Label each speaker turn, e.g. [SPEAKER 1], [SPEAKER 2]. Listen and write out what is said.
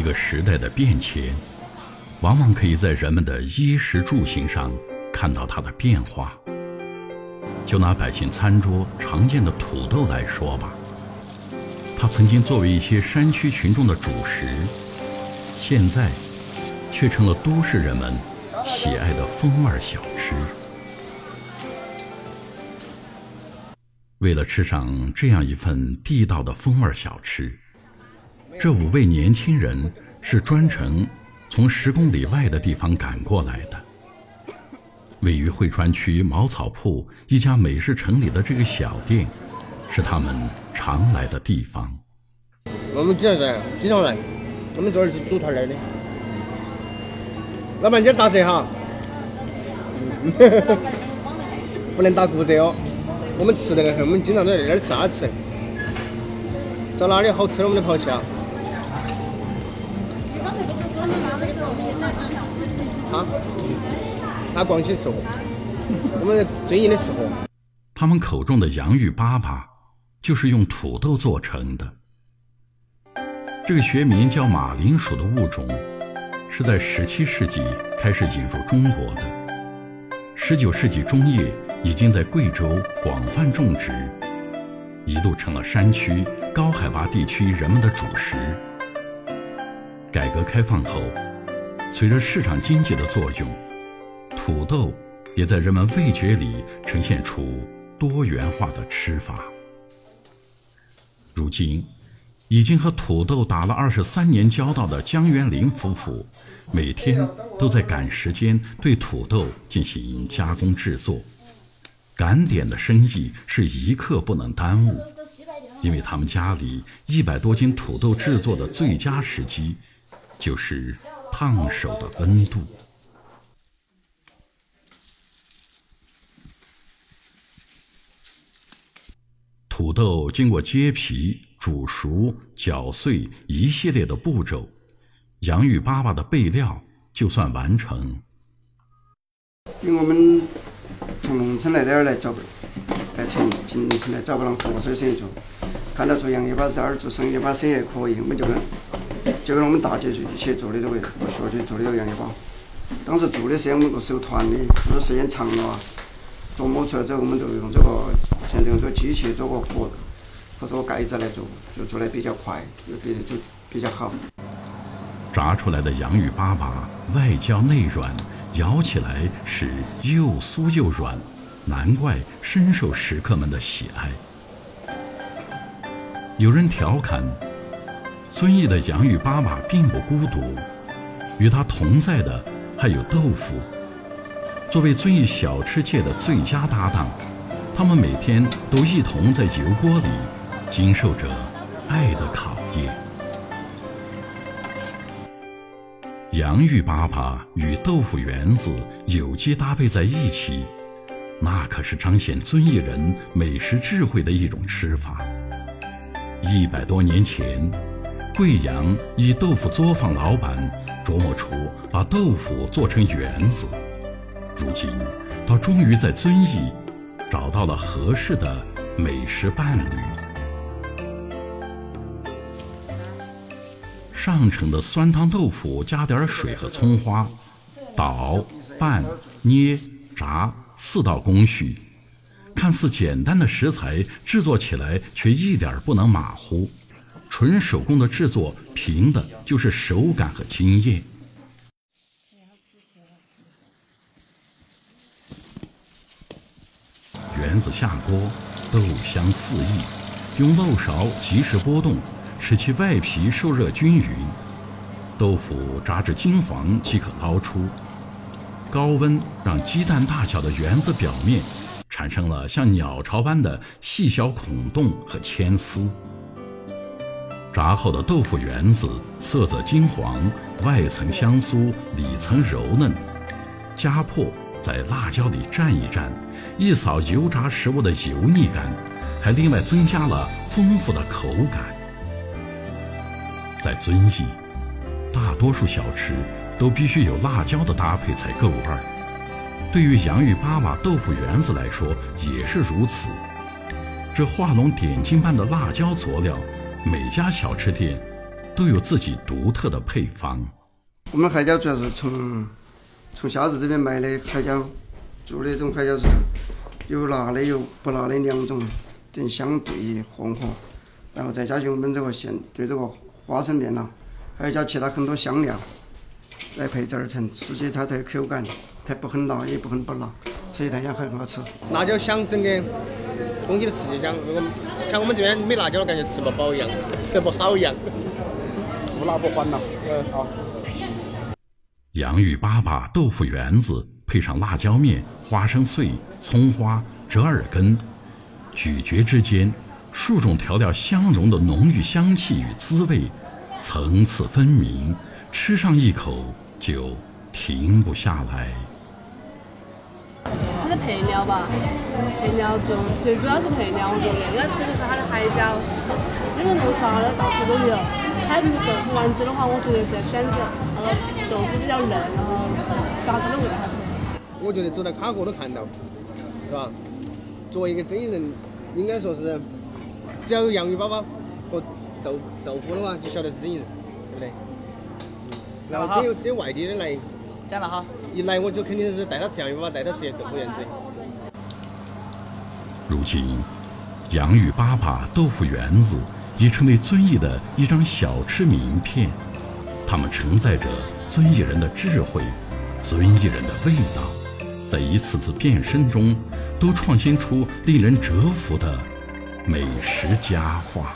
[SPEAKER 1] 个时代的变迁，往往可以在人们的衣食住行上看到它的变化。就拿百姓餐桌常见的土豆来说吧，它曾经作为一些山区群众的主食，现在却成了都市人们喜爱的风味小吃。为了吃上这样一份地道的风味小吃，这5位年轻人是专程从10公里外的地方赶过来的。位于汇川区茅草铺一家美食城里的这个小店，是他们常来的地方。
[SPEAKER 2] 我们经常来，我们这儿是组团来的。老板今儿打折哈，不能打骨折哦。我们吃那个，我们经常都在那儿吃啊吃。找哪里好吃的我们就跑去啊。啊？他广西吃货，我们遵义的吃货。
[SPEAKER 1] 他们口中的洋芋粑粑，就是用土豆做成的。这个学名叫马铃薯的物种，是在17世纪开始引入中国的，19世纪中叶已经在贵州广泛种植，一度成了山区高海拔地区人们的主食。改革开放后，随着市场经济的作用，土豆也在人们味觉里呈现出多元化的吃法。如今已经和土豆打了23年交道的江元林夫妇，每天都在赶时间对土豆进行加工制作。赶点的生意是一刻不能耽误，因为他们家里100多斤土豆制作的最佳时机，就是烫手的温度。土豆经过揭皮、煮熟、搅碎一系列的步骤，洋芋粑粑的备料就算完成。
[SPEAKER 3] 因为我们从农村来这儿来找不，在城城来找不到合适的生意做，看到做洋芋粑这儿做生意把生意还可以，我们就跟我们大姐一起做的这个，我学去做的这个洋芋粑。当时做的时候我们个手团的，可能时间长了，琢磨出来之后，我们就用这个现在用这个机器做个和这个盖子来做，就做得比较快，就比较好。
[SPEAKER 1] 炸出来的洋芋粑粑外焦内软，咬起来是又酥又软，难怪深受食客们的喜爱。有人调侃，遵义的洋芋粑粑并不孤独，与它同在的还有豆腐。作为遵义小吃界的最佳搭档，他们每天都一同在油锅里经受着爱的考验。洋芋粑粑与豆腐圆子有机搭配在一起，那可是彰显遵义人美食智慧的一种吃法。100多年前，贵阳一豆腐作坊老板琢磨出把豆腐做成圆子，如今他终于在遵义找到了合适的美食伴侣。上乘的酸汤豆腐加点水和葱花，捣、拌、捏、炸4道工序，看似简单的食材，制作起来却一点不能马虎。纯手工的制作，凭的就是手感和经验。圆子下锅，豆香四溢，用漏勺及时拨动，使其外皮受热均匀，豆腐炸至金黄即可捞出。高温让鸡蛋大小的圆子表面产生了像鸟巢般的细小孔洞和牵丝。炸后的豆腐圆子色泽金黄，外层香酥，里层柔嫩。夹破在辣椒里蘸一蘸，一扫油炸食物的油腻感，还另外增加了丰富的口感。在遵义，大多数小吃都必须有辣椒的搭配才够味儿。对于洋芋粑粑豆腐圆子来说也是如此。这画龙点睛般的辣椒佐料，每家小吃店都有自己独特的配方。
[SPEAKER 3] 我们海椒主要是从虾子这边买的海椒，做的这种海椒是有辣的有不辣的2种，等相对混合，然后再加进我们这个对这个花生面啦，还有加其他很多香料来配制而成，吃起它才有口感，它不很辣也不很不辣，吃起来也很好吃。
[SPEAKER 2] 辣椒香，整个东西的刺激香。如果像我们这边没辣椒，感觉吃不饱一样，吃不好一样，不辣不欢了。好。
[SPEAKER 1] 洋芋粑粑豆腐圆子配上辣椒面、花生碎、葱花、折耳根，咀嚼之间，数种调料相融的浓郁香气与滋味，层次分明，吃上一口就停不下来。
[SPEAKER 4] 它的配料吧，配料最主要是配料，我觉得应该吃的是它的海椒，因为那个炸的到处都有。还有就是豆腐丸子的话，我觉得是选择那个豆腐比较嫩，然后炸出的味道还不错。
[SPEAKER 2] 我觉得走到卡国都看到，是吧？作为一个遵义人，应该说是只要有洋芋粑粑和豆腐的话，就晓得是遵义人，对不对？然后只有外地人来，
[SPEAKER 4] 讲了哈，
[SPEAKER 2] 一来我就肯定是带他吃洋芋粑粑，带他吃豆腐圆子。
[SPEAKER 1] 如今，洋芋粑粑豆腐圆子已成为遵义的一张小吃名片，它们承载着遵义人的智慧，遵义人的味道，在一次次变身中，都创新出令人折服的美食佳话。